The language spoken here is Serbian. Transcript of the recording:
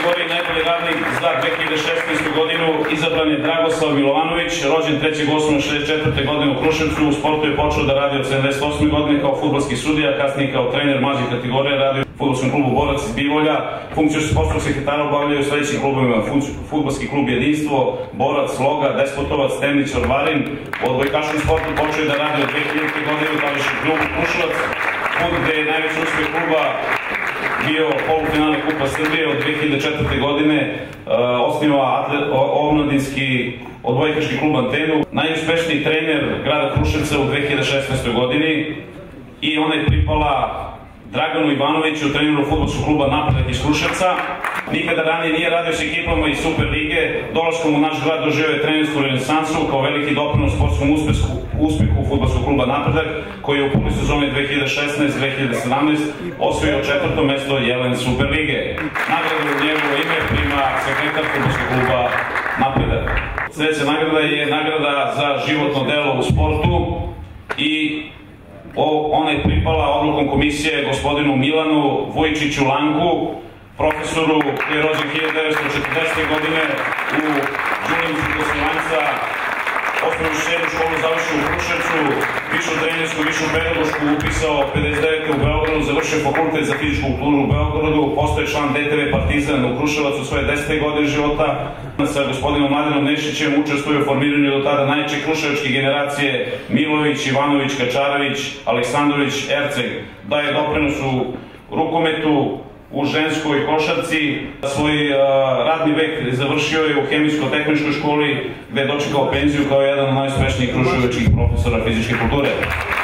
kategoriji najbolji radnik za 2016. godinu izabran je Dragoslav Milovanović, rođen 3.8.64. godine u Kruševcu. U sportu je počeo da radi od 78. godine kao fudbalski sudija, kasnije kao trener mlađih kategorija, radio u fudbalskom klubu Borac iz Bivolja. Funkciju sportskog sekretara obavljaju u sledećim klubovima: fudbalski klub Jedinstvo, Borac, Sloga, Despotovac, Temnić, Orvarin. U odbojkaškom sportu počeo je da radi od 2000. godine u tadašnjem klubu Kruševac, gde je najveći uspeh kluba bio polufinale Kupa Srbije od 2004. godine, osniva omladinski odbojkaški klub Antenu, najuspešniji trener grada Kruševca u 2016. godini, i ona je pripala Draganu Ivanoviću, treneru fudbalskog kluba Napredak iz Kruševca. Nikada ranije nije radio s ekipama iz Super lige. Dolaskom u naš grad doživio je trenersku renesansu kao veliki doprinos sportskom uspehu fudbalskog kluba Napredak, koji je u prvoj sezoni 2016-2017 osvojio 4. mesto Jelen Super lige. Nagradu u njegovo ime prima sekretar fudbalskog kluba Napredak. Sledeća nagrada je nagrada za životno delo u sportu i ona je pripala odlukom komisije gospodinu Milanu Vujčiću Lanku, profesoru koji je rođen 1940. godine u Đulinicu Kosilanca, osnovnu srednju školu završio u Kruševcu, višu trenersku, višu pedagošku upisao 59. u Beogradu, završio fakultet za fizičku kulturu u Beogradu, postoje član DTV Partizan u Kruševacu svoje 10. godine života. Sa gospodinom Mladenom Nešićem učestvuje u formiranju do tada najjače kruševačke generacije Milović, Ivanović, Kačarević, Aleksandrović, Erceg. Daje doprinos u rukometu, u ženskoj košarci. Svoj radni vek završio je u Hemijsko-tehničkoj školi, gde je dočekao penziju kao jedan od najuspešnijih kruševačkih profesora fizičke kulture.